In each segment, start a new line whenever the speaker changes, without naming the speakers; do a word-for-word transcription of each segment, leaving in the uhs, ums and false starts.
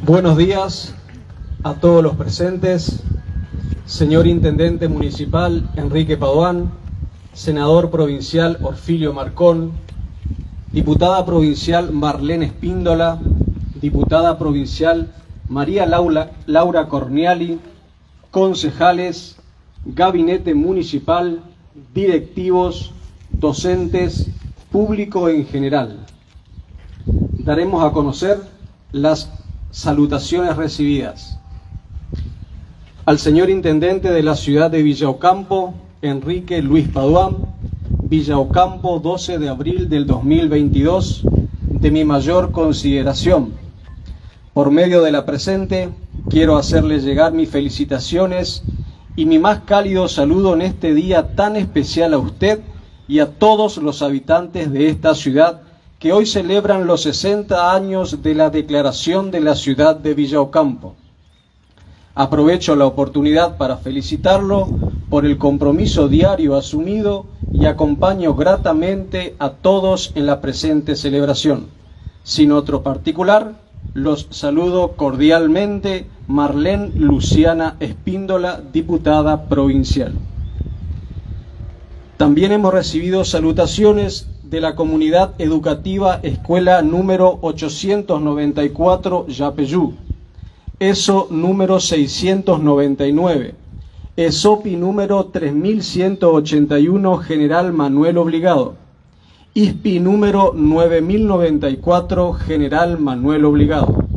Buenos días a todos los presentes, señor Intendente Municipal Enrique Paduán, senador provincial Orfilio Marcón, diputada provincial Marlene Espíndola, diputada provincial María Laura, Laura Corniali, concejales, gabinete municipal, directivos, docentes, público en general. Daremos a conocer las salutaciones recibidas. Al señor Intendente de la ciudad de Villa Ocampo, Enrique Luis Paduán, Villa Ocampo, doce de abril del dos mil veintidós, de mi mayor consideración. Por medio de la presente, quiero hacerle llegar mis felicitaciones y mi más cálido saludo en este día tan especial a usted y a todos los habitantes de esta ciudad que hoy celebran los sesenta años de la declaración de la ciudad de Villa Ocampo. Aprovecho la oportunidad para felicitarlo por el compromiso diario asumido y acompaño gratamente a todos en la presente celebración. Sin otro particular, los saludo cordialmente, Marlene Luciana Espíndola, diputada provincial. También hemos recibido salutaciones de la comunidad educativa Escuela número ochocientos noventa y cuatro Yapeyú, ESO número seiscientos noventa y nueve, ESOPI número tres mil ciento ochenta y uno General Manuel Obligado, ISPI número nueve mil noventa y cuatro General Manuel Obligado.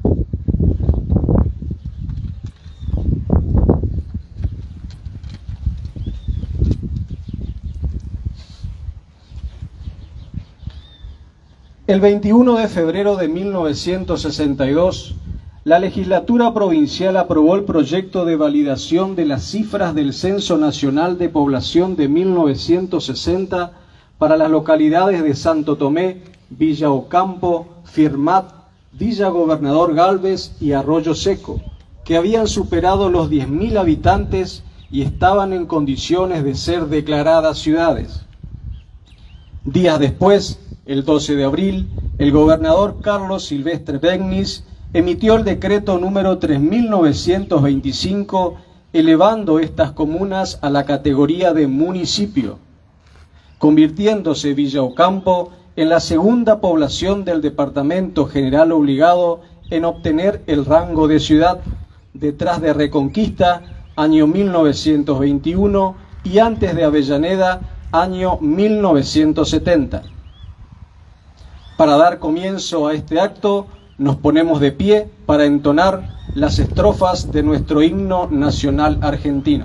El veintiuno de febrero de mil novecientos sesenta y dos, la legislatura provincial aprobó el proyecto de validación de las cifras del Censo Nacional de Población de mil novecientos sesenta para las localidades de Santo Tomé, Villa Ocampo, Firmat, Villa Gobernador Galvez y Arroyo Seco, que habían superado los diez mil habitantes y estaban en condiciones de ser declaradas ciudades. Días después, el doce de abril, el gobernador Carlos Silvestre Begnis emitió el decreto número tres mil novecientos veinticinco, elevando estas comunas a la categoría de municipio, convirtiéndose Villa Ocampo en la segunda población del departamento General Obligado en obtener el rango de ciudad, detrás de Reconquista, año mil novecientos veintiuno, y antes de Avellaneda, año mil novecientos setenta. Para dar comienzo a este acto, nos ponemos de pie para entonar las estrofas de nuestro himno nacional argentino.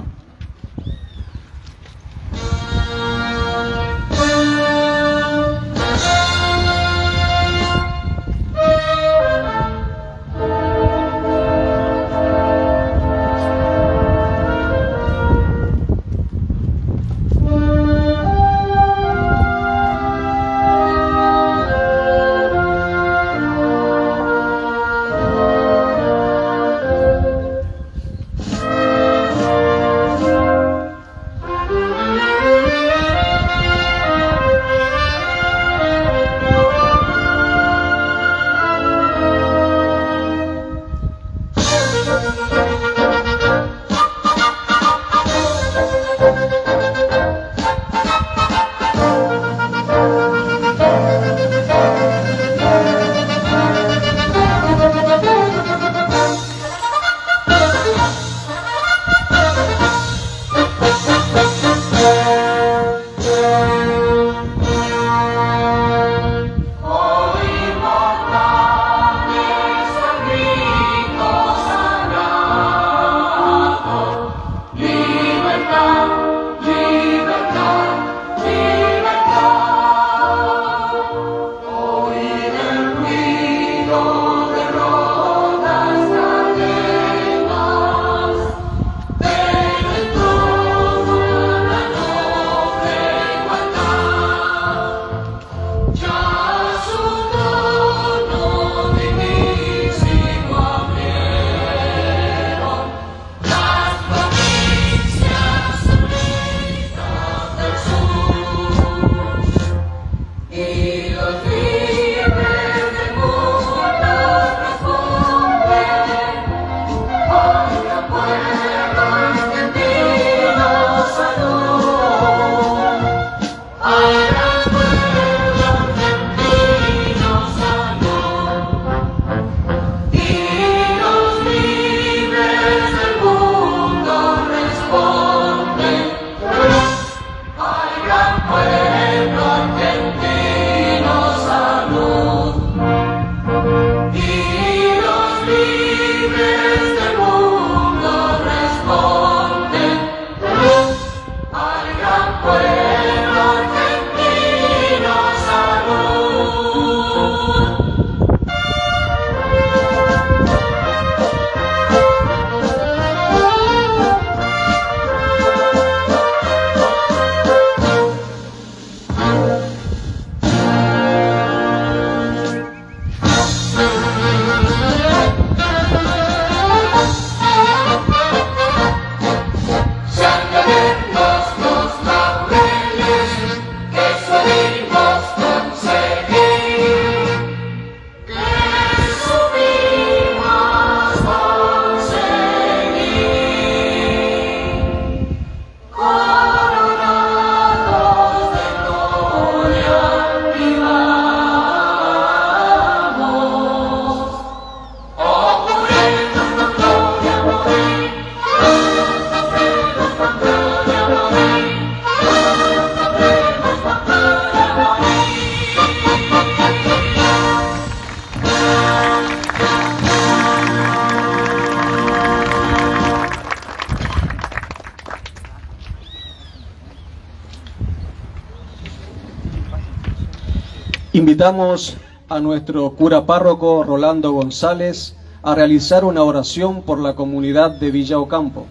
Invitamos a nuestro cura párroco Rolando González a realizar una oración por la comunidad de Villa Ocampo.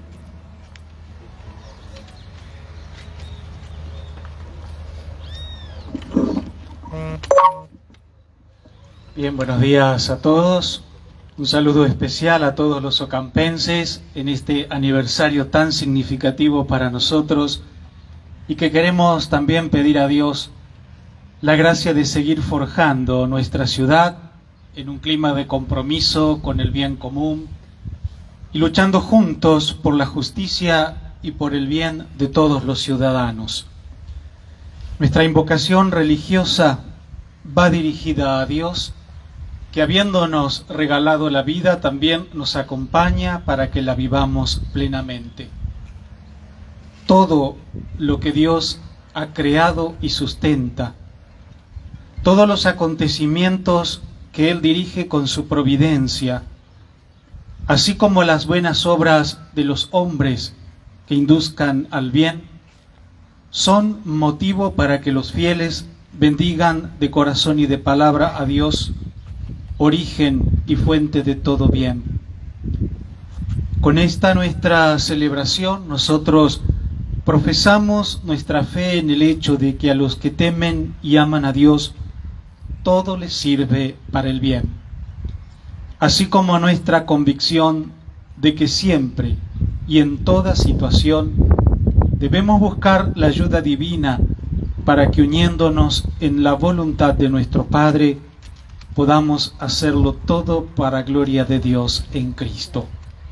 Bien, buenos días a todos. Un saludo especial a todos los ocampenses en este aniversario tan significativo para nosotros, y que queremos también pedir a Dios la gracia de seguir forjando nuestra ciudad en un clima de compromiso con el bien común y luchando juntos por la justicia y por el bien de todos los ciudadanos. Nuestra invocación religiosa va dirigida a Dios, que habiéndonos regalado la vida también nos acompaña para que la vivamos plenamente. Todo lo que Dios ha creado y sustenta, todos los acontecimientos que Él dirige con su providencia, así como las buenas obras de los hombres que induzcan al bien, son motivo para que los fieles bendigan de corazón y de palabra a Dios, origen y fuente de todo bien. Con esta nuestra celebración nosotros profesamos nuestra fe en el hecho de que a los que temen y aman a Dios todo les sirve para el bien, así como nuestra convicción de que siempre y en toda situación debemos buscar la ayuda divina para que, uniéndonos en la voluntad de nuestro Padre, podamos hacerlo todo para gloria de Dios en Cristo.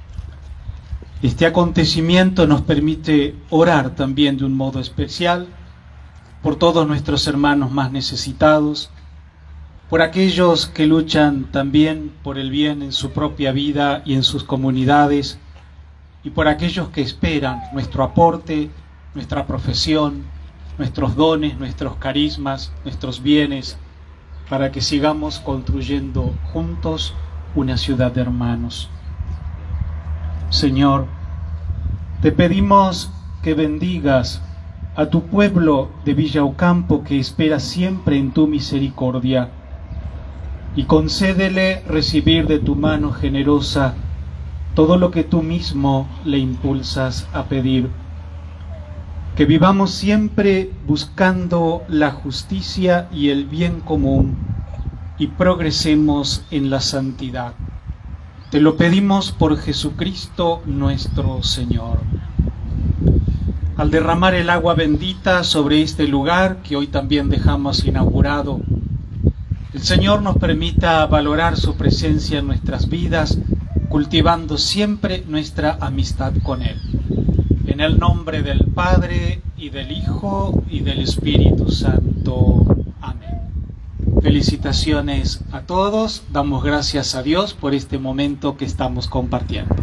Este acontecimiento nos permite orar también de un modo especial por todos nuestros hermanos más necesitados, por aquellos que luchan también por el bien en su propia vida y en sus comunidades, y por aquellos que esperan nuestro aporte, nuestra profesión, nuestros dones, nuestros carismas, nuestros bienes, para que sigamos construyendo juntos una ciudad de hermanos. Señor, te pedimos que bendigas a tu pueblo de Villa Ocampo, que espera siempre en tu misericordia, y concédele recibir de tu mano generosa todo lo que tú mismo le impulsas a pedir. Que vivamos siempre buscando la justicia y el bien común y progresemos en la santidad. Te lo pedimos por Jesucristo nuestro Señor. Al derramar el agua bendita sobre este lugar que hoy también dejamos inaugurado, el Señor nos permita valorar su presencia en nuestras vidas, cultivando siempre nuestra amistad con Él. En el nombre del Padre, y del Hijo, y del Espíritu Santo. Amén. Felicitaciones a todos. Damos gracias a Dios por este momento que estamos compartiendo.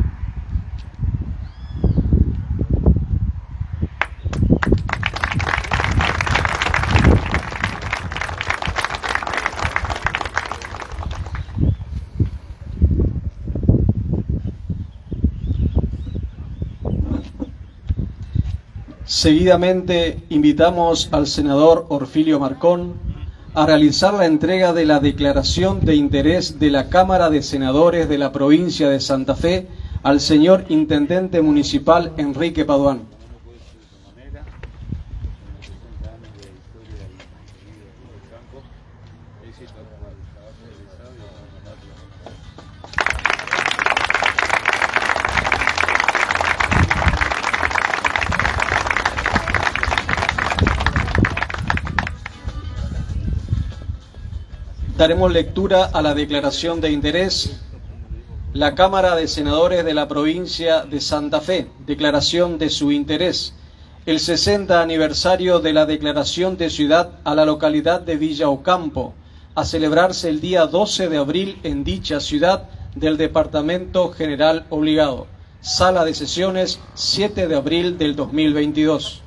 Seguidamente invitamos al senador Orfilio Marcón a realizar la entrega de la declaración de interés de la Cámara de Senadores de la provincia de Santa Fe al señor Intendente Municipal Enrique Paduán. Daremos lectura a la declaración de interés. La Cámara de Senadores de la provincia de Santa Fe, declaración de su interés. El sesenta aniversario de la declaración de ciudad a la localidad de Villa Ocampo, a celebrarse el día doce de abril en dicha ciudad del Departamento General Obligado. Sala de sesiones, siete de abril del dos mil veintidós.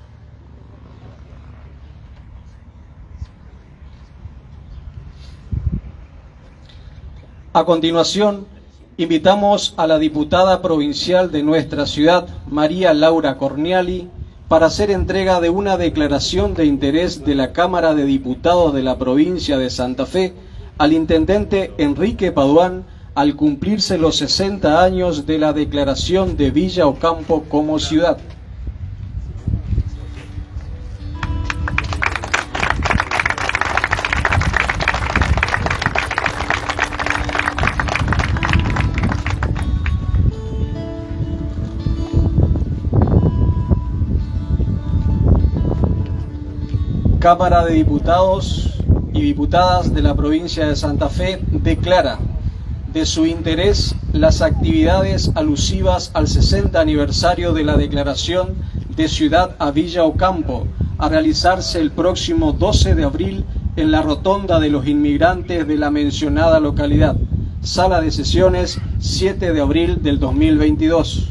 A continuación, invitamos a la diputada provincial de nuestra ciudad, María Laura Corniali, para hacer entrega de una declaración de interés de la Cámara de Diputados de la provincia de Santa Fe al intendente Enrique Paduán al cumplirse los sesenta años de la declaración de Villa Ocampo como ciudad. Cámara de Diputados y Diputadas de la provincia de Santa Fe declara de su interés las actividades alusivas al sesenta aniversario de la declaración de ciudad a Villa Ocampo, a realizarse el próximo doce de abril en la Rotonda de los Inmigrantes de la mencionada localidad. Sala de sesiones, siete de abril del dos mil veintidós.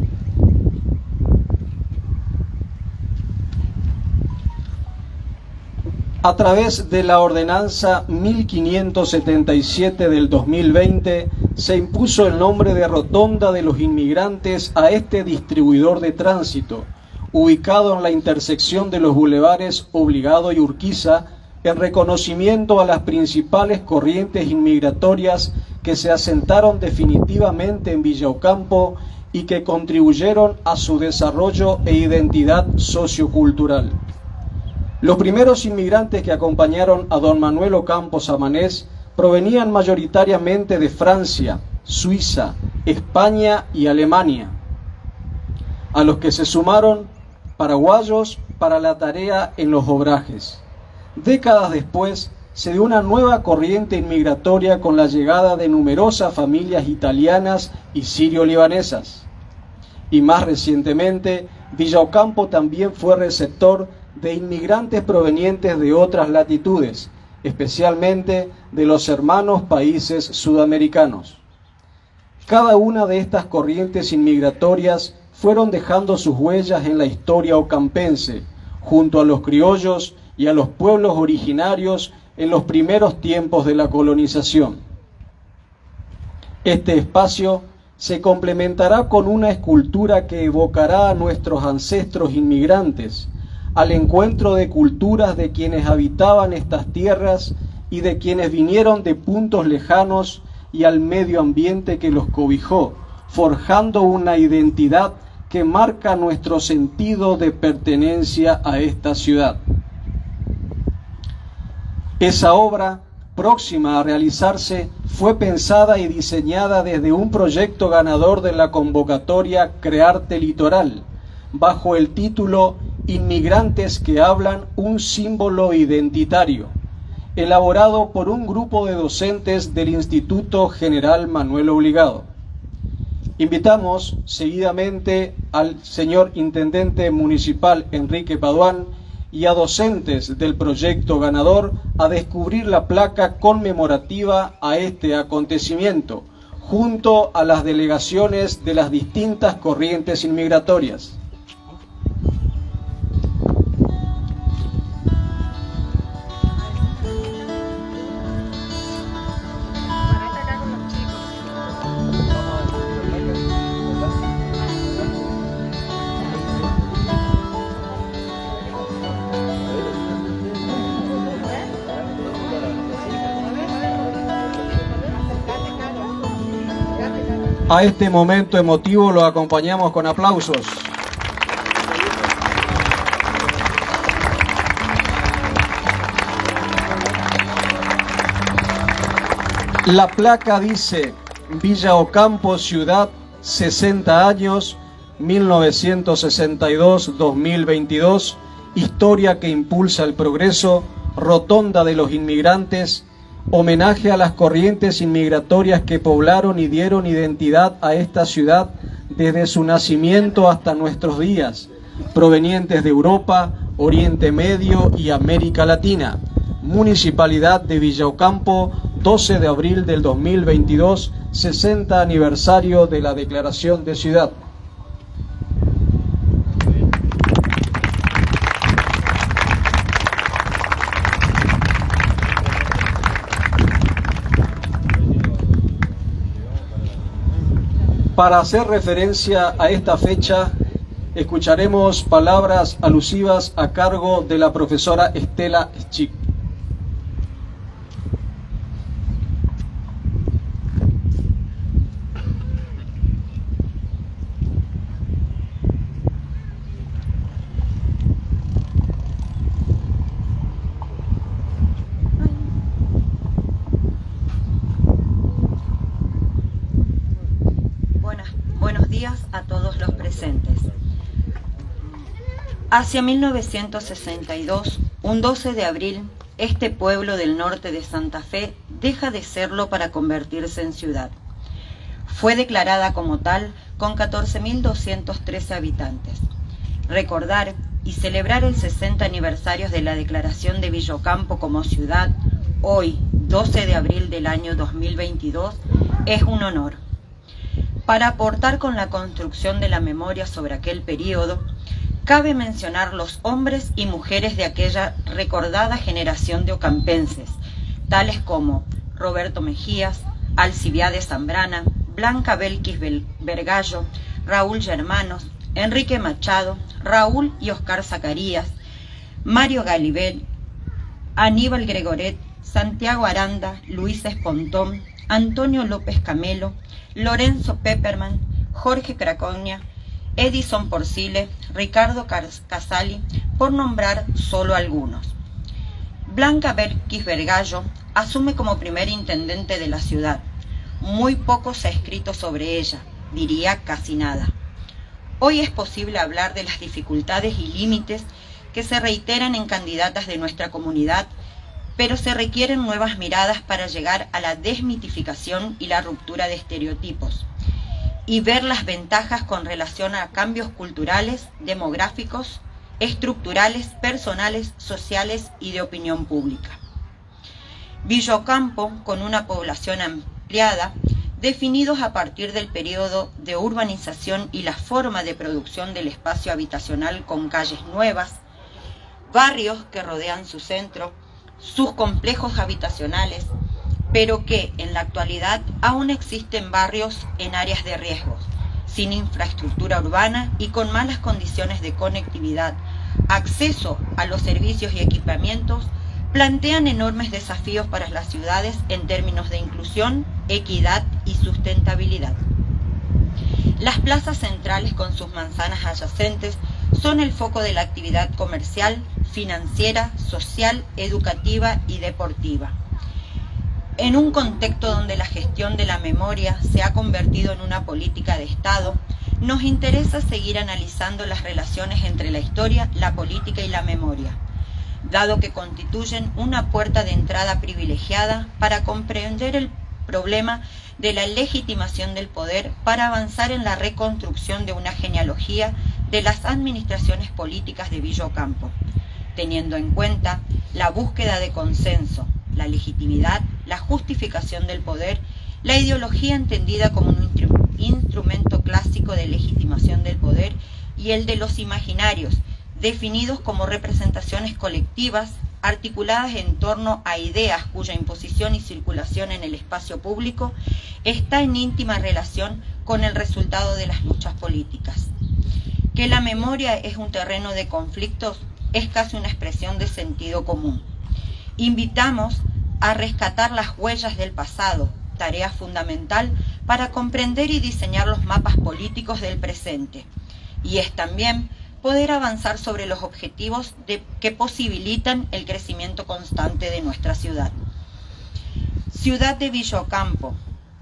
A través de la ordenanza mil quinientos setenta y siete del dos mil veinte, se impuso el nombre de Rotonda de los Inmigrantes a este distribuidor de tránsito, ubicado en la intersección de los bulevares Obligado y Urquiza, en reconocimiento a las principales corrientes inmigratorias que se asentaron definitivamente en Villa Ocampo y que contribuyeron a su desarrollo e identidad sociocultural. Los primeros inmigrantes que acompañaron a don Manuel Ocampo Samanés provenían mayoritariamente de Francia, Suiza, España y Alemania, a los que se sumaron paraguayos para la tarea en los obrajes. Décadas después se dio una nueva corriente inmigratoria con la llegada de numerosas familias italianas y sirio-libanesas. Y más recientemente, Villa Ocampo también fue receptor de inmigrantes provenientes de otras latitudes, especialmente de los hermanos países sudamericanos. Cada una de estas corrientes inmigratorias fueron dejando sus huellas en la historia ocampense, junto a los criollos y a los pueblos originarios en los primeros tiempos de la colonización. Este espacio se complementará con una escultura que evocará a nuestros ancestros inmigrantes, al encuentro de culturas de quienes habitaban estas tierras y de quienes vinieron de puntos lejanos y al medio ambiente que los cobijó, forjando una identidad que marca nuestro sentido de pertenencia a esta ciudad. Esa obra, próxima a realizarse, fue pensada y diseñada desde un proyecto ganador de la convocatoria Crearte Litoral, bajo el título Inmigrantes que hablan, un símbolo identitario, elaborado por un grupo de docentes del Instituto General Manuel Obligado. Invitamos seguidamente al señor Intendente Municipal Enrique Paduán y a docentes del proyecto ganador a descubrir la placa conmemorativa a este acontecimiento, junto a las delegaciones de las distintas corrientes inmigratorias. A este momento emotivo lo acompañamos con aplausos. La placa dice Villa Ocampo, ciudad, sesenta años, mil novecientos sesenta y dos a dos mil veintidós, historia que impulsa el progreso, Rotonda de los Inmigrantes, homenaje a las corrientes inmigratorias que poblaron y dieron identidad a esta ciudad desde su nacimiento hasta nuestros días, provenientes de Europa, Oriente Medio y América Latina. Municipalidad de Villa Ocampo, doce de abril del dos mil veintidós, sesenta aniversario de la declaración de ciudad. Para hacer referencia a esta fecha, escucharemos palabras alusivas a cargo de la profesora Estela Schick.
A todos los presentes. Hacia mil novecientos sesenta y dos, un doce de abril, este pueblo del norte de Santa Fe deja de serlo para convertirse en ciudad. Fue declarada como tal con catorce mil doscientos trece habitantes. Recordar y celebrar el sesenta aniversario de la declaración de Villa Ocampo como ciudad, hoy, doce de abril del año dos mil veintidós, es un honor. Para aportar con la construcción de la memoria sobre aquel periodo, cabe mencionar los hombres y mujeres de aquella recordada generación de ocampenses, tales como Roberto Mejías, Alcibiades Zambrana, Blanca Belkis Vergallo, Raúl Germanos, Enrique Machado, Raúl y Oscar Zacarías, Mario Galibel, Aníbal Gregoret, Santiago Aranda, Luis Espontón, Antonio López Camelo, Lorenzo Pepperman, Jorge Craconia, Edison Porcile, Ricardo Casali, por nombrar solo algunos. Blanca Belkis Vergallo asume como primer intendente de la ciudad. Muy poco se ha escrito sobre ella, diría casi nada. Hoy es posible hablar de las dificultades y límites que se reiteran en candidatas de nuestra comunidad, pero se requieren nuevas miradas para llegar a la desmitificación y la ruptura de estereotipos, y ver las ventajas con relación a cambios culturales, demográficos, estructurales, personales, sociales y de opinión pública. Villa Ocampo, con una población ampliada, definidos a partir del periodo de urbanización y la forma de producción del espacio habitacional con calles nuevas, barrios que rodean su centro, sus complejos habitacionales, pero que en la actualidad aún existen barrios en áreas de riesgos, sin infraestructura urbana y con malas condiciones de conectividad, acceso a los servicios y equipamientos, plantean enormes desafíos para las ciudades en términos de inclusión, equidad y sustentabilidad. Las plazas centrales con sus manzanas adyacentes son el foco de la actividad comercial, financiera, social, educativa y deportiva. En un contexto donde la gestión de la memoria se ha convertido en una política de Estado, nos interesa seguir analizando las relaciones entre la historia, la política y la memoria, dado que constituyen una puerta de entrada privilegiada para comprender el problema de la legitimación del poder para avanzar en la reconstrucción de una genealogía de las administraciones políticas de Villa Ocampo, teniendo en cuenta la búsqueda de consenso, la legitimidad, la justificación del poder, la ideología entendida como un instru- instrumento clásico de legitimación del poder y el de los imaginarios, definidos como representaciones colectivas articuladas en torno a ideas cuya imposición y circulación en el espacio público está en íntima relación con el resultado de las luchas políticas. Que la memoria es un terreno de conflictos es casi una expresión de sentido común. Invitamos a rescatar las huellas del pasado, tarea fundamental para comprender y diseñar los mapas políticos del presente, y es también poder avanzar sobre los objetivos de, que posibilitan el crecimiento constante de nuestra ciudad. Ciudad de Villa Ocampo,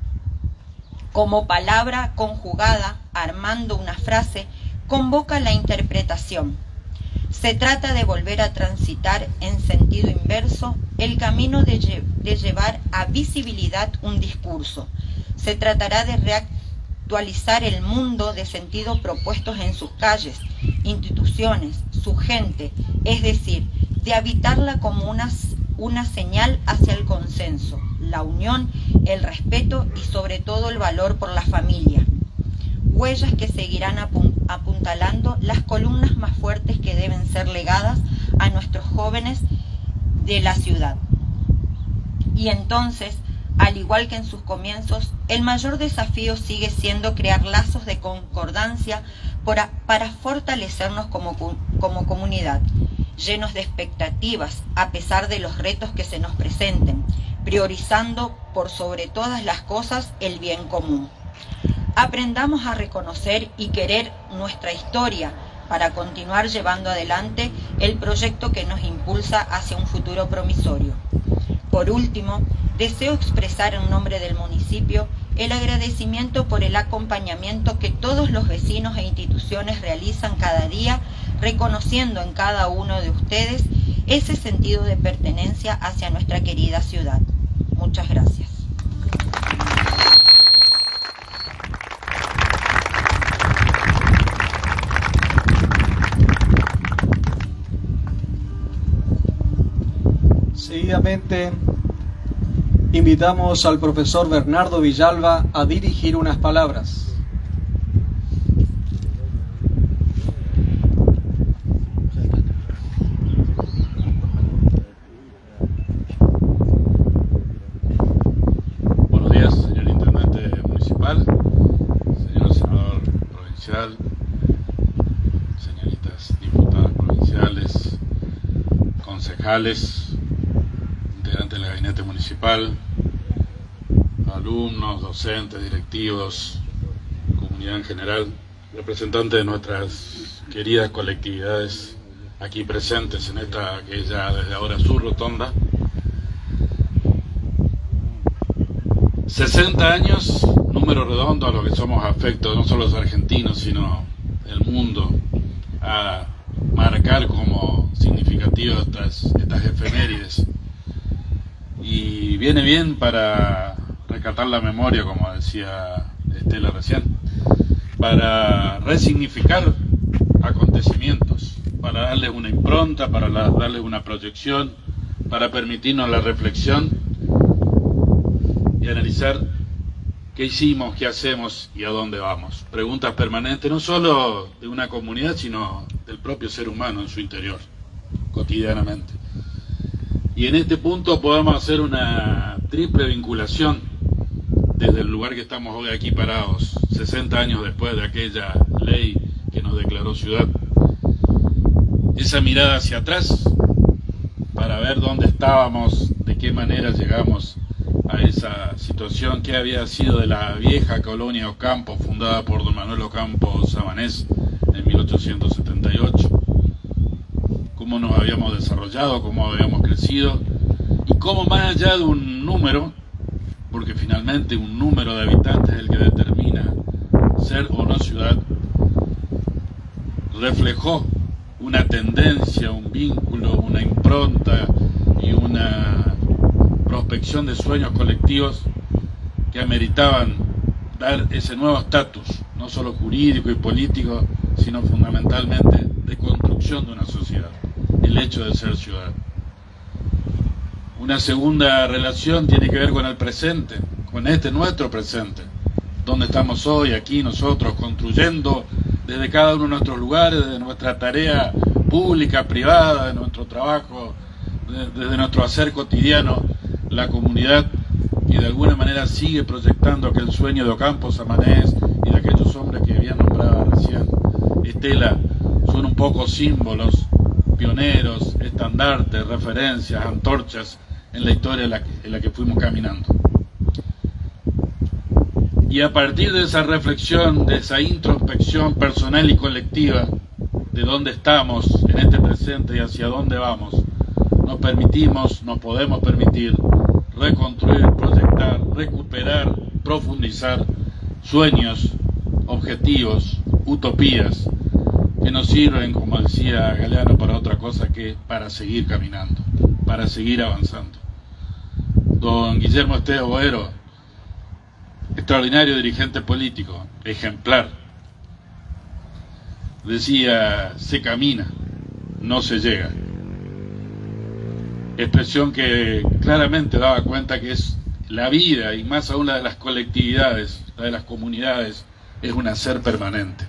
como palabra conjugada, armando una frase, convoca la interpretación. Se trata de volver a transitar en sentido inverso el camino de, lle de llevar a visibilidad un discurso. Se tratará de reactualizar el mundo de sentidos propuestos en sus calles, instituciones, su gente, es decir, de habitarla como una, una señal hacia el consenso, la unión, el respeto y sobre todo el valor por la familia. Huellas que seguirán apun apuntalando las columnas más fuertes que deben ser legadas a nuestros jóvenes de la ciudad. Y entonces, al igual que en sus comienzos, el mayor desafío sigue siendo crear lazos de concordancia para, para fortalecernos como, como comunidad, llenos de expectativas a pesar de los retos que se nos presenten, priorizando por sobre todas las cosas el bien común. Aprendamos a reconocer y querer nuestra historia para continuar llevando adelante el proyecto que nos impulsa hacia un futuro promisorio. Por último, deseo expresar en nombre del municipio el agradecimiento por el acompañamiento que todos los vecinos e instituciones realizan cada día, reconociendo en cada uno de ustedes ese sentido de pertenencia hacia nuestra querida ciudad. Muchas gracias.
Seguidamente, invitamos al profesor Bernardo Villalba a dirigir unas palabras.
Buenos días, señor intendente municipal, señor senador provincial, señoritas diputadas provinciales, concejales, integrantes del gabinete municipal, alumnos, docentes, directivos, comunidad en general, representantes de nuestras queridas colectividades aquí presentes en esta que ya desde ahora su rotonda. sesenta años, número redondo a lo que somos afectos, no solo los argentinos, sino el mundo, a marcar como significativo estas, estas efemérides. Y viene bien para rescatar la memoria, como decía Estela recién, para resignificar acontecimientos, para darles una impronta, para la, darles una proyección, para permitirnos la reflexión y analizar qué hicimos, qué hacemos y a dónde vamos. Preguntas permanentes, no solo de una comunidad, sino del propio ser humano en su interior, cotidianamente. Y en este punto podemos hacer una triple vinculación desde el lugar que estamos hoy aquí parados, sesenta años después de aquella ley que nos declaró ciudad. Esa mirada hacia atrás para ver dónde estábamos, de qué manera llegamos a esa situación que había sido de la vieja colonia Ocampo, fundada por don Manuel Ocampo Sabanés en mil ochocientos setenta y ocho. Cómo nos habíamos desarrollado, cómo habíamos crecido y cómo, más allá de un número, porque finalmente un número de habitantes es el que determina ser o no ciudad, reflejó una tendencia, un vínculo, una impronta y una prospección de sueños colectivos que ameritaban dar ese nuevo estatus, no solo jurídico y político, sino fundamentalmente de construcción de una sociedad, el hecho de ser ciudad. Una segunda relación tiene que ver con el presente, con este nuestro presente, donde estamos hoy, aquí nosotros, construyendo desde cada uno de nuestros lugares, desde nuestra tarea pública, privada, de nuestro trabajo, desde nuestro hacer cotidiano, la comunidad que de alguna manera sigue proyectando aquel sueño de Ocampo Samanés y de aquellos hombres que habían nombrado recién. Estela, son un poco símbolos, pioneros, estandartes, referencias, antorchas en la historia en la que, en la que fuimos caminando. Y a partir de esa reflexión, de esa introspección personal y colectiva, de dónde estamos en este presente y hacia dónde vamos, nos permitimos, nos podemos permitir reconstruir, proyectar, recuperar, profundizar sueños, objetivos, utopías que nos sirven, como decía Galeano, para otra cosa que para seguir caminando, para seguir avanzando. Don Guillermo Esteves Boero, extraordinario dirigente político, ejemplar, decía: se camina, no se llega. Expresión que claramente daba cuenta que es la vida, y más aún la de las colectividades, la de las comunidades, es un hacer permanente.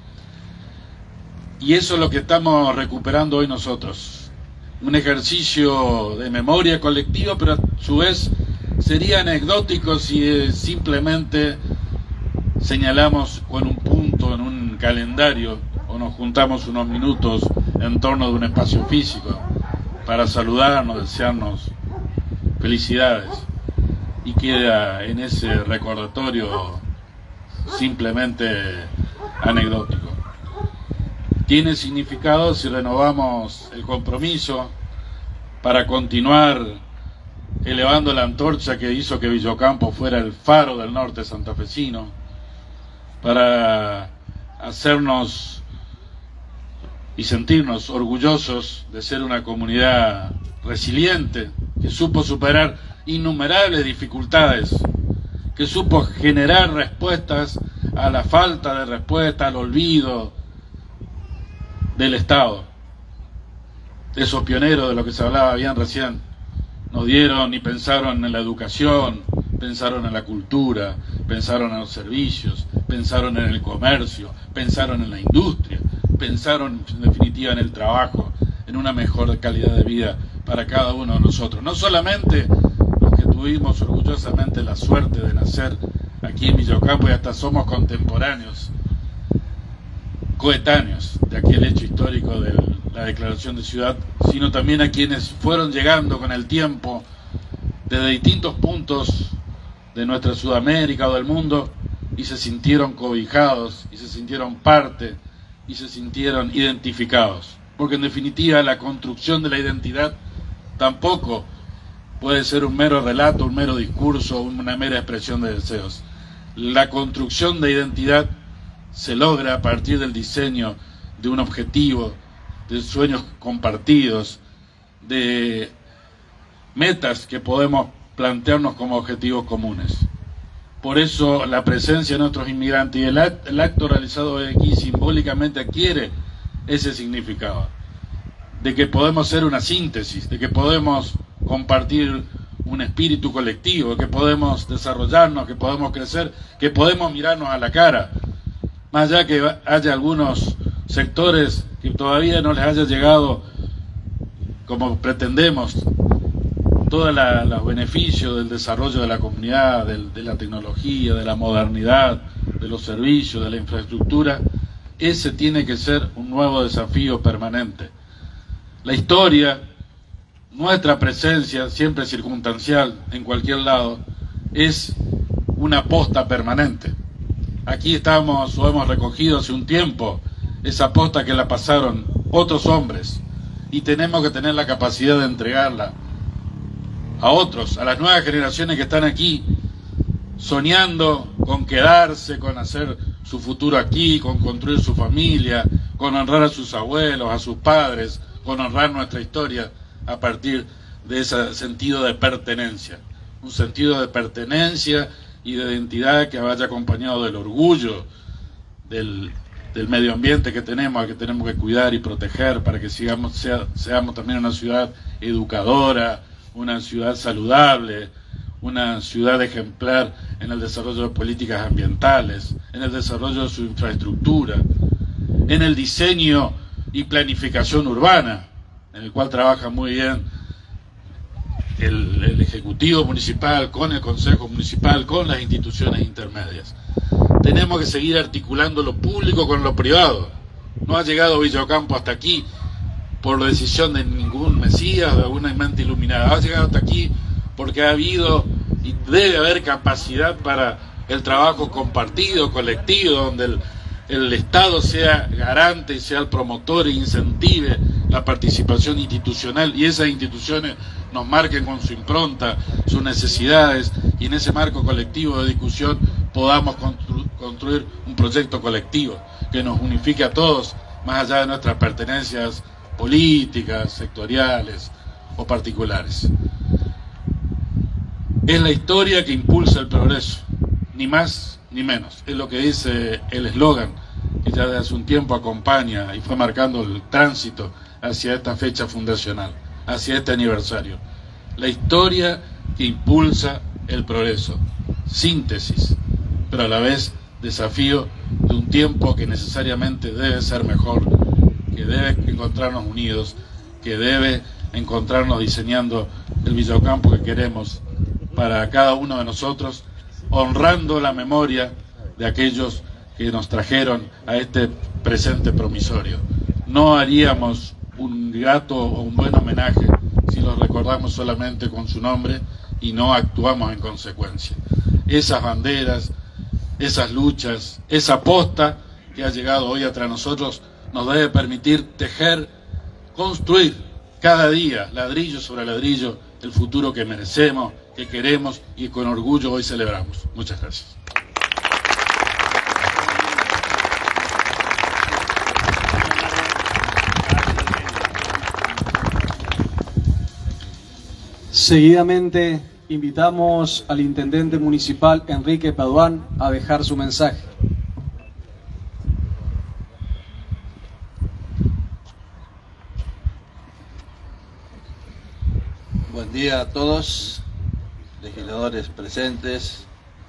Y eso es lo que estamos recuperando hoy nosotros. Un ejercicio de memoria colectiva, pero a su vez sería anecdótico si simplemente señalamos con un punto en un un calendario o nos juntamos unos minutos en torno de un espacio físico para saludarnos, desearnos felicidades, y queda en ese recordatorio simplemente anecdótico. Tiene significado si renovamos el compromiso para continuar elevando la antorcha que hizo que Villa Ocampo fuera el faro del norte santafesino, para hacernos y sentirnos orgullosos de ser una comunidad resiliente, que supo superar innumerables dificultades, que supo generar respuestas a la falta de respuesta, al olvido del Estado. Esos pioneros de los que se hablaba bien recién, no dieron ni pensaron en la educación, pensaron en la cultura, pensaron en los servicios, pensaron en el comercio, pensaron en la industria, pensaron en definitiva en el trabajo, en una mejor calidad de vida para cada uno de nosotros. No solamente los que tuvimos orgullosamente la suerte de nacer aquí en Villa Ocampo y hasta somos contemporáneos, coetáneos de aquel hecho histórico de la declaración de ciudad, sino también a quienes fueron llegando con el tiempo desde distintos puntos de nuestra Sudamérica o del mundo y se sintieron cobijados y se sintieron parte y se sintieron identificados, porque en definitiva la construcción de la identidad tampoco puede ser un mero relato, un mero discurso, una mera expresión de deseos. La construcción de identidad se logra a partir del diseño de un objetivo, de sueños compartidos, de metas que podemos plantearnos como objetivos comunes. Por eso la presencia de nuestros inmigrantes y el acto, el acto realizado hoy aquí simbólicamente adquiere ese significado, de que podemos ser una síntesis, de que podemos compartir un espíritu colectivo, que podemos desarrollarnos, que podemos crecer, que podemos mirarnos a la cara, más allá que haya algunos sectores que todavía no les haya llegado, como pretendemos, todos los beneficios del desarrollo de la comunidad, del, de la tecnología, de la modernidad, de los servicios, de la infraestructura. Ese tiene que ser un nuevo desafío permanente. La historia, nuestra presencia, siempre circunstancial, en cualquier lado, es una posta permanente. Aquí estamos, o hemos recogido hace un tiempo, esa posta que la pasaron otros hombres, y tenemos que tener la capacidad de entregarla a otros, a las nuevas generaciones que están aquí, soñando con quedarse, con hacer su futuro aquí, con construir su familia, con honrar a sus abuelos, a sus padres, con honrar nuestra historia a partir de ese sentido de pertenencia, un sentido de pertenencia y de identidad que vaya acompañado del orgullo del, del medio ambiente que tenemos, al que tenemos que cuidar y proteger para que sigamos, sea, seamos también una ciudad educadora, una ciudad saludable, una ciudad ejemplar en el desarrollo de políticas ambientales, en el desarrollo de su infraestructura, en el diseño y planificación urbana, en el cual trabaja muy bien el, el Ejecutivo Municipal, con el Consejo Municipal, con las instituciones intermedias. Tenemos que seguir articulando lo público con lo privado. No ha llegado Villa Ocampo hasta aquí por decisión de ningún mesías o de alguna mente iluminada. Ha llegado hasta aquí porque ha habido y debe haber capacidad para el trabajo compartido, colectivo, donde el, el Estado sea garante y sea el promotor e incentive la participación institucional, y esas instituciones nos marquen con su impronta, sus necesidades, y en ese marco colectivo de discusión podamos constru construir un proyecto colectivo que nos unifique a todos, más allá de nuestras pertenencias políticas, sectoriales o particulares. Es la historia que impulsa el progreso, ni más ni menos. Es lo que dice el eslogan que ya desde hace un tiempo acompaña y fue marcando el tránsito hacia esta fecha fundacional, hacia este aniversario. La historia que impulsa el progreso, síntesis, pero a la vez desafío de un tiempo que necesariamente debe ser mejor, que debe encontrarnos unidos, que debe encontrarnos diseñando el Villa Ocampo que queremos para cada uno de nosotros, honrando la memoria de aquellos que nos trajeron a este presente promisorio. No haríamos un grato o un buen homenaje si los recordamos solamente con su nombre y no actuamos en consecuencia. Esas banderas, esas luchas, esa posta que ha llegado hoy atrás nosotros nos debe permitir tejer, construir cada día, ladrillo sobre ladrillo, el futuro que merecemos, que queremos y con orgullo hoy celebramos. Muchas gracias.
Seguidamente invitamos al intendente municipal Enrique Paduán a dejar su mensaje.
Buen día a todos, legisladores presentes,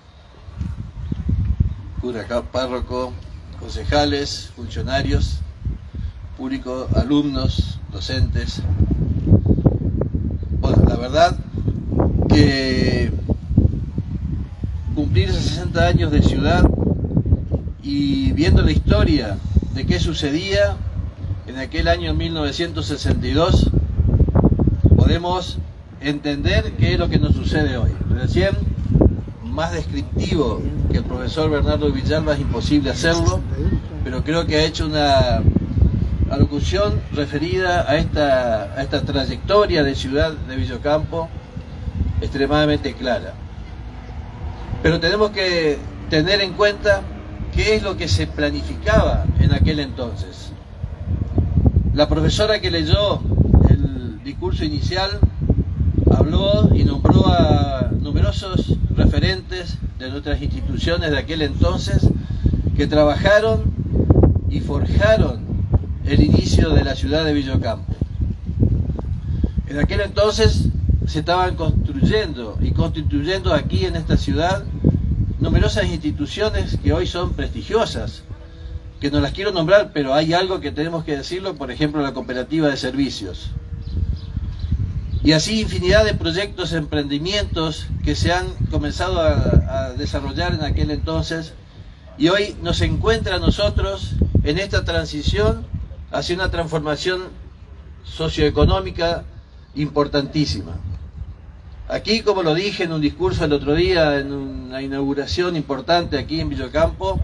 cura párroco, concejales, funcionarios, público, alumnos, docentes. Bueno, la verdad que cumplir sesenta años de ciudad y viendo la historia de qué sucedía en aquel año mil novecientos sesenta y dos, podemos entender qué es lo que nos sucede hoy. Recién, más descriptivo que el profesor Bernardo Villalba es imposible hacerlo, pero creo que ha hecho una alocución referida a esta, a esta trayectoria de ciudad de Villocampo extremadamente clara. Pero tenemos que tener en cuenta qué es lo que se planificaba en aquel entonces. La profesora que leyó el discurso inicial habló y nombró a numerosos referentes de nuestras instituciones de aquel entonces que trabajaron y forjaron el inicio de la ciudad de Villocampo. En aquel entonces se estaban construyendo y constituyendo aquí en esta ciudad numerosas instituciones que hoy son prestigiosas, que no las quiero nombrar, pero hay algo que tenemos que decirlo, por ejemplo la cooperativa de servicios. Y así infinidad de proyectos, emprendimientos que se han comenzado a, a desarrollar en aquel entonces y hoy nos encuentra a nosotros en esta transición hacia una transformación socioeconómica importantísima. Aquí, como lo dije en un discurso el otro día, en una inauguración importante aquí en Villocampo,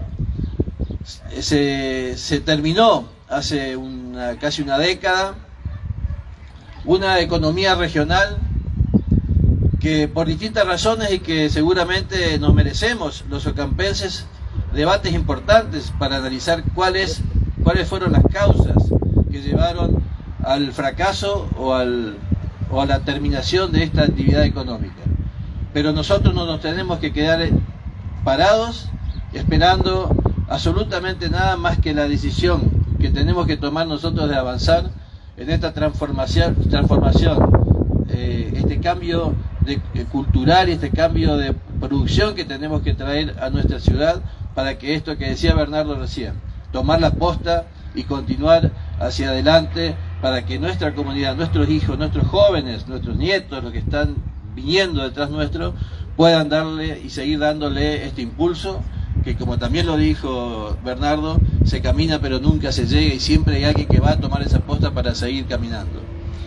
se, se terminó hace una, casi una década una economía regional que por distintas razones y que seguramente nos merecemos los ocampenses debates importantes para analizar cuáles, cuáles fueron las causas que llevaron al fracaso o, al, o a la terminación de esta actividad económica. Pero nosotros no nos tenemos que quedar parados esperando absolutamente nada más que la decisión que tenemos que tomar nosotros de avanzar en esta transformación, transformación eh, este cambio de, eh, cultural y este cambio de producción que tenemos que traer a nuestra ciudad para que esto que decía Bernardo recién, tomar la posta y continuar hacia adelante para que nuestra comunidad, nuestros hijos, nuestros jóvenes, nuestros nietos, los que están viniendo detrás nuestro, puedan darle y seguir dándole este impulso que, como también lo dijo Bernardo, se camina pero nunca se llega y siempre hay alguien que va a tomar esa posta para seguir caminando.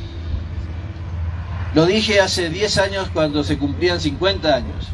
Lo dije hace diez años cuando se cumplían cincuenta años,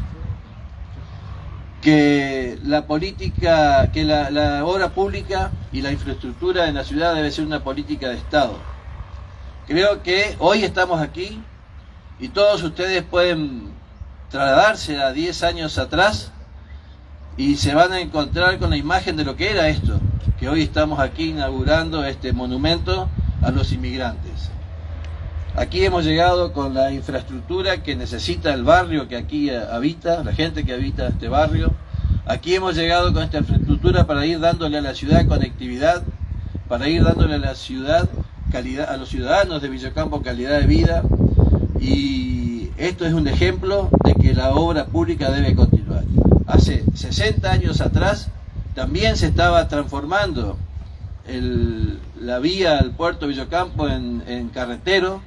que la política, que la, la obra pública y la infraestructura en la ciudad debe ser una política de Estado. Creo que hoy estamos aquí y todos ustedes pueden trasladarse a diez años atrás y se van a encontrar con la imagen de lo que era esto, que hoy estamos aquí inaugurando este monumento a los inmigrantes. Aquí hemos llegado con la infraestructura que necesita el barrio que aquí habita, la gente que habita este barrio. Aquí hemos llegado con esta infraestructura para ir dándole a la ciudad conectividad, para ir dándole a la ciudad calidad, a los ciudadanos de Villocampo calidad de vida, y esto es un ejemplo de que la obra pública debe continuar. Hace sesenta años atrás también se estaba transformando el, la vía al puerto de Villocampo en, en carretero,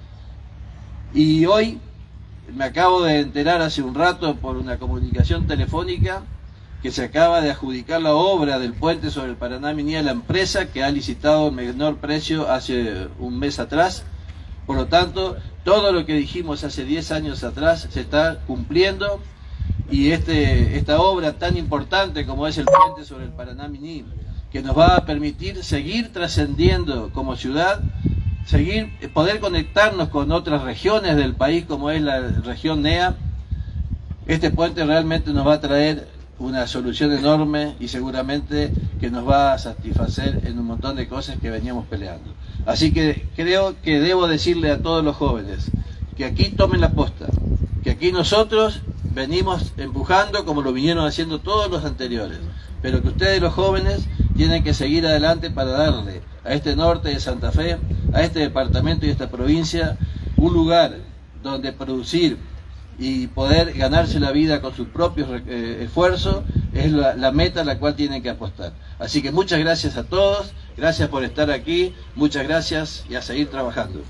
y hoy me acabo de enterar hace un rato por una comunicación telefónica que se acaba de adjudicar la obra del puente sobre el Paraná-Miní a la empresa que ha licitado el menor precio hace un mes atrás. Por lo tanto, todo lo que dijimos hace diez años atrás se está cumpliendo, y este, esta obra tan importante como es el puente sobre el Paraná-Miní, que nos va a permitir seguir trascendiendo como ciudad, seguir, poder conectarnos con otras regiones del país como es la región N E A. Este puente realmente nos va a traer una solución enorme y seguramente que nos va a satisfacer en un montón de cosas que veníamos peleando. Así que creo que debo decirle a todos los jóvenes que aquí tomen la posta, que aquí nosotros venimos empujando como lo vinieron haciendo todos los anteriores, pero que ustedes los jóvenes tienen que seguir adelante para darle a este norte de Santa Fe, a este departamento y a esta provincia, un lugar donde producir y poder ganarse la vida con sus propios eh, esfuerzos es la, la meta a la cual tienen que apostar. Así que muchas gracias a todos, gracias por estar aquí, muchas gracias y a seguir trabajando.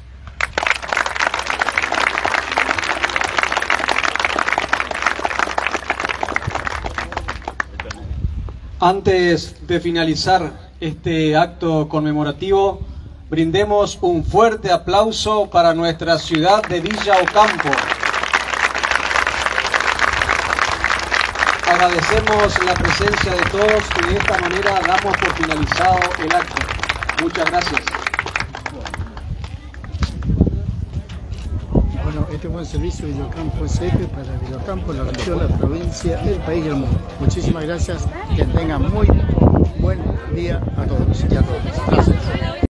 Antes de finalizar este acto conmemorativo, brindemos un fuerte aplauso para nuestra ciudad de Villa Ocampo. Agradecemos la presencia de todos y de esta manera damos por finalizado el acto. Muchas gracias.
Bueno, este buen servicio de Villa Ocampo es eje para Villa Ocampo, la región, la provincia, el país y el mundo. Muchísimas gracias, que tengan muy buen día a todos y a todas. Gracias.